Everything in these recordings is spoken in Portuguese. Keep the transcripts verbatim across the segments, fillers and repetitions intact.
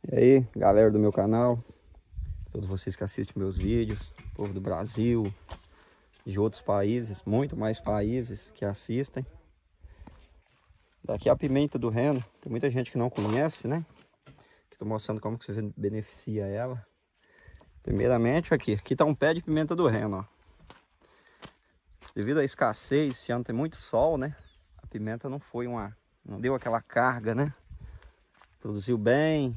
E aí, galera do meu canal, todos vocês que assistem meus vídeos, povo do Brasil, de outros países, muito mais países que assistem. Daqui a pimenta do reino, tem muita gente que não conhece, né? Que tô mostrando como que você beneficia ela. Primeiramente aqui, aqui tá um pé de pimenta do reino, ó. Devido à escassez, esse ano tem muito sol, né? A pimenta não foi uma, não deu aquela carga, né? Produziu bem,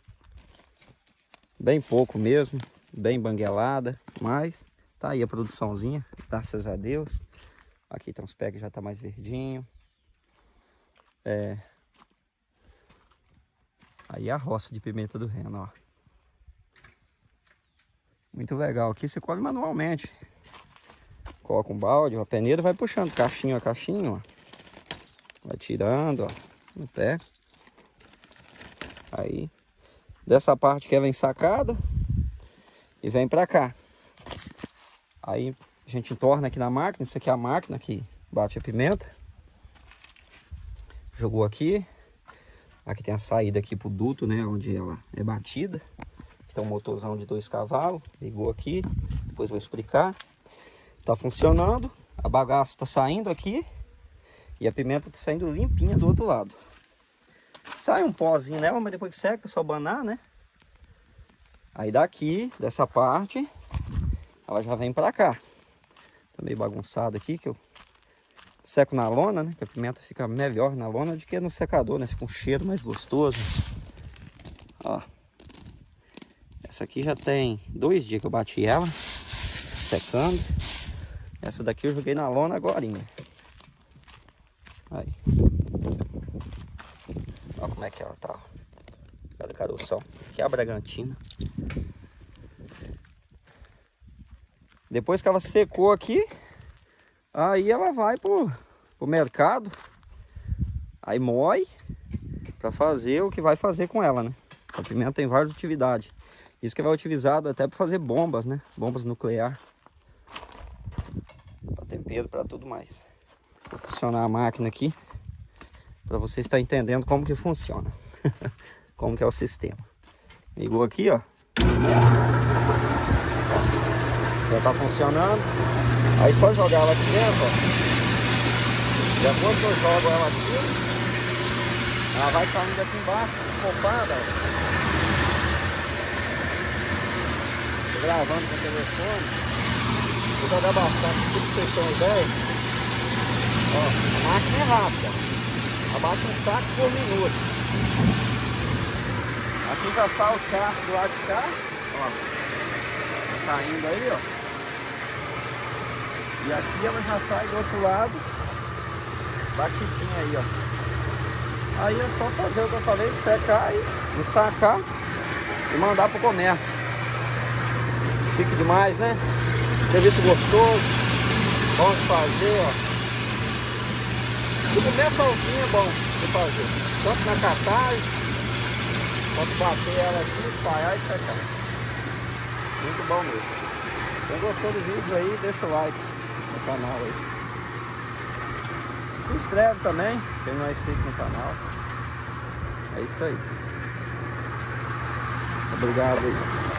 bem pouco mesmo, bem banguelada, mas tá aí a produçãozinha, graças a Deus. Aqui tem uns pés que já tá mais verdinho. É... Aí a roça de pimenta do reino, ó. Muito legal. Aqui você colhe manualmente. Coloca um balde, a peneira vai puxando caixinho a caixinho, ó. Vai tirando, ó, no pé. Aí, dessa parte que ela é ensacada e vem pra cá. Aí a gente entorna aqui na máquina. Isso aqui é a máquina que bate a pimenta. Jogou aqui. Aqui tem a saída aqui pro duto, né? Onde ela é batida. Aqui tem um motorzão de dois cavalos. Ligou aqui. Depois vou explicar. Tá funcionando. A bagaça tá saindo aqui. E a pimenta tá saindo limpinha do outro lado. Sai um pozinho nela, mas depois que seca é só banar, né? Aí daqui, dessa parte, ela já vem pra cá. Tá meio bagunçado aqui, que eu seco na lona, né? Que a pimenta fica melhor na lona do que no secador, né? Fica um cheiro mais gostoso. Ó. Essa aqui já tem dois dias que eu bati ela, secando. Essa daqui eu joguei na lona agorinha. Aí. Olha como é que ela tá. Cada caroção. Aqui é a Bragantina. Depois que ela secou aqui, aí ela vai pro, pro mercado. Aí moe para fazer o que vai fazer com ela, né? A pimenta tem várias utilidades. Isso que vai utilizado até para fazer bombas, né? Bombas nucleares. Para tempero, para tudo mais. Vou funcionar a máquina aqui para você estar entendendo como que funciona. Como que é o sistema. Ligou aqui, ó. Já tá funcionando. Aí só jogar ela aqui dentro, ó. Depois que eu jogo ela aqui, ela vai caindo aqui embaixo, escopada. Tô gravando com o telefone. Vou jogar bastante aqui pra vocês terem uma ideia. Ó, a máquina é rápida. Abate um saco por minuto. Aqui já sai os carros do lado de cá. Ó. Tá caindo aí, ó. E aqui ela já sai do outro lado, batidinha aí, ó. Aí é só fazer o que eu falei, secar e ensacar e mandar pro comércio. Chique demais, né? Serviço gostoso, bom de fazer, ó. Do começo ao fim é bom de fazer, tanto na catagem, quanto bater ela aqui, espalhar e secar. Muito bom mesmo. Quem gostou do vídeo aí, deixa o like no canal aí. Se inscreve também, quem não é inscrito no canal. É isso aí. Obrigado aí.